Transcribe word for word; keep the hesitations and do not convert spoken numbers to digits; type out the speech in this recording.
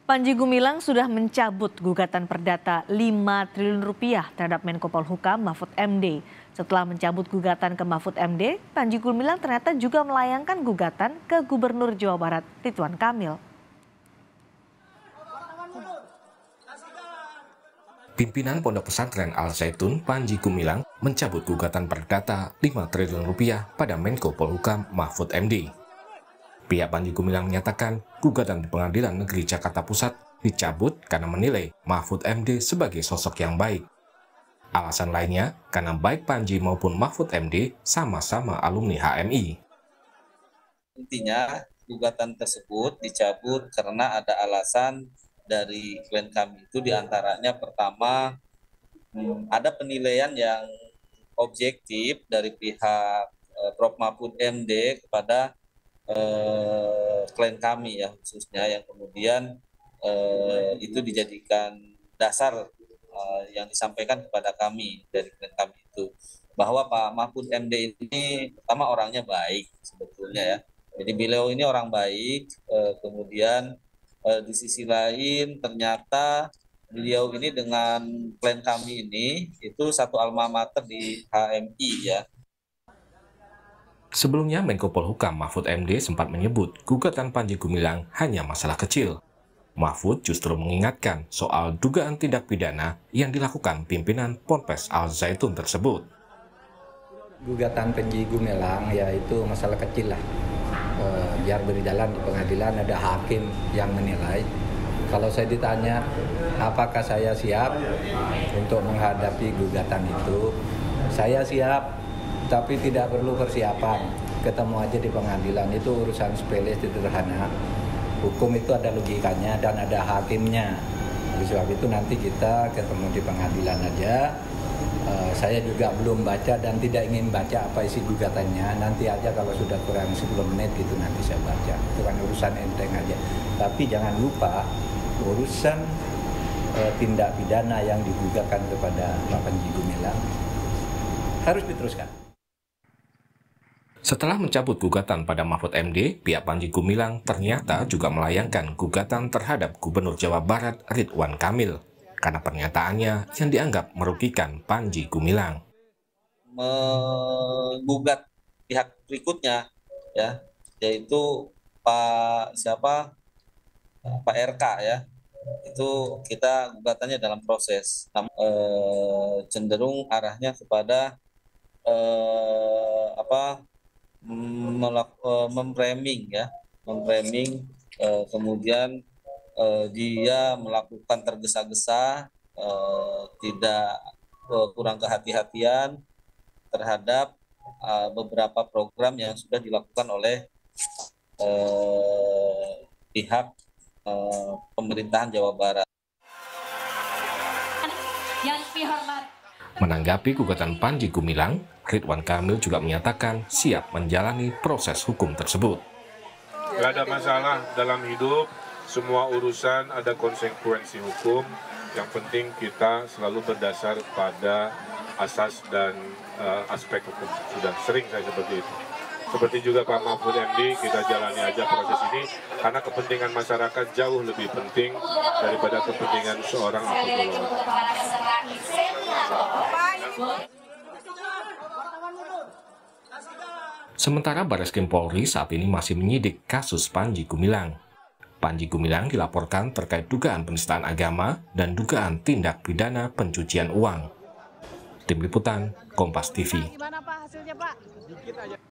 Panji Gumilang sudah mencabut gugatan perdata lima triliun rupiah terhadap Menko Polhukam Mahfud M D. Setelah mencabut gugatan ke Mahfud M D, Panji Gumilang ternyata juga melayangkan gugatan ke Gubernur Jawa Barat Ridwan Kamil. Pimpinan Pondok Pesantren Al Zaitun Panji Gumilang mencabut gugatan perdata lima triliun rupiah pada Menko Polhukam Mahfud M D. Pihak Panji Gumilang menyatakan gugatan di Pengadilan Negeri Jakarta Pusat dicabut karena menilai Mahfud M D sebagai sosok yang baik. Alasan lainnya karena baik Panji maupun Mahfud M D sama-sama alumni H M I. Intinya gugatan tersebut dicabut karena ada alasan dari klien kami itu diantaranya pertama ada penilaian yang objektif dari pihak eh, Prof Mahfud M D kepada eh, klien kami ya khususnya yang kemudian eh, itu dijadikan dasar eh, yang disampaikan kepada kami dari klien kami itu bahwa Pak Mahfud M D ini pertama orangnya baik sebetulnya ya. Jadi beliau ini orang baik, eh, kemudian eh, di sisi lain ternyata beliau ini dengan klien kami ini itu satu alma mater di H M I ya. Sebelumnya Menko Polhukam Mahfud M D sempat menyebut gugatan Panji Gumilang hanya masalah kecil. Mahfud justru mengingatkan soal dugaan tindak pidana yang dilakukan pimpinan Ponpes Al Zaitun tersebut. Gugatan Panji Gumilang yaitu masalah kecil lah. E, biar berjalan di pengadilan ada hakim yang menilai. Kalau saya ditanya apakah saya siap untuk menghadapi gugatan itu, saya siap, tapi tidak perlu persiapan. Ketemu aja di pengadilan, itu urusan sepele sederhana. Hukum itu ada logikanya dan ada hakimnya. Oleh sebab itu nanti kita ketemu di pengadilan aja. Uh, saya juga belum baca dan tidak ingin baca apa isi gugatannya. Nanti aja kalau sudah kurang sepuluh menit itu nanti saya baca. Itu kan urusan enteng aja. Tapi jangan lupa urusan uh, tindak pidana yang digugatkan kepada Pak Panji Gumilang harus diteruskan. Setelah mencabut gugatan pada Mahfud M D, pihak Panji Gumilang ternyata juga melayangkan gugatan terhadap Gubernur Jawa Barat Ridwan Kamil karena pernyataannya yang dianggap merugikan Panji Gumilang. Menggugat pihak berikutnya ya, yaitu Pak siapa Pak R K ya, itu kita gugatannya dalam proses, namun eh, cenderung arahnya kepada eh, apa memframing ya, memframing eh, kemudian eh, dia melakukan tergesa-gesa, eh, tidak eh, kurang kehati-hatian terhadap eh, beberapa program yang sudah dilakukan oleh eh, pihak eh, pemerintahan Jawa Barat. Menanggapi gugatan Panji Gumilang, Ridwan Kamil juga menyatakan siap menjalani proses hukum tersebut. Gak ada masalah dalam hidup, semua urusan ada konsekuensi hukum. Yang penting kita selalu berdasar pada asas dan uh, aspek hukum. Sudah sering saya seperti itu. Seperti juga Pak Mahfud M D, kita jalani aja proses ini karena kepentingan masyarakat jauh lebih penting daripada kepentingan seorang apolog. Sementara Barreskrim Polri saat ini masih menyidik kasus Panji Gumilang. Panji Gumilang dilaporkan terkait dugaan penistaan agama dan dugaan tindak pidana pencucian uang. Tim Liputan, Kompas T V.